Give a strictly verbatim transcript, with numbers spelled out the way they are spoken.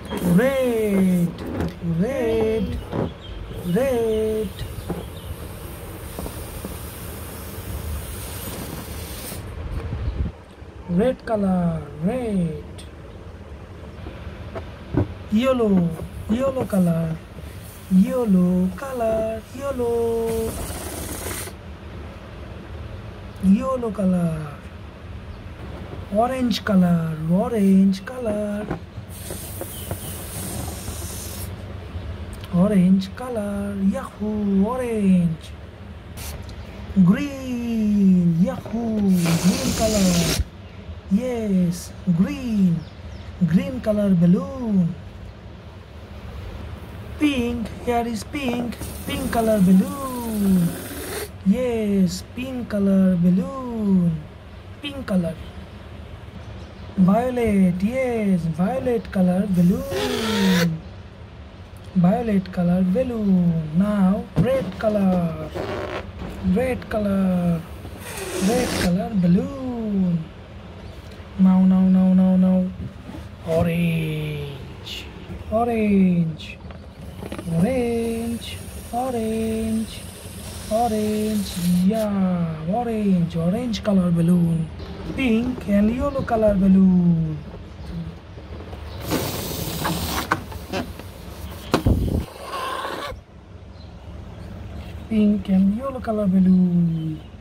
red, red, red, red color, red, yellow, yellow color, yellow color, yellow, yellow color, orange color, orange color, orange color, yahoo, orange, green, yahoo, green color, yes, green, green color balloon, pink, here is pink, pink color balloon, yes, pink color balloon, pink color, violet, yes, violet color balloon, violet color balloon. Now red color, red color, red color balloon. Now, now, now, now, now, orange, orange, orange, orange, orange, yeah, orange, orange color balloon, pink and yellow color balloon. Pink and yellow color balloon.